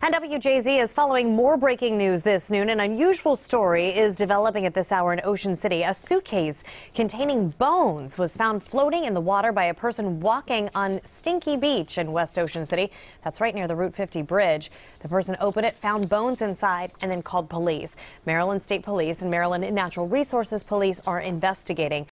And WJZ is following more breaking news this noon. An unusual story is developing at this hour in Ocean City. A suitcase containing bones was found floating in the water by a person walking on Stinky Beach in West Ocean City. That's right near the Route 50 bridge. The person opened it, found bones inside, and then called police. Maryland State Police and Maryland Natural Resources Police are investigating.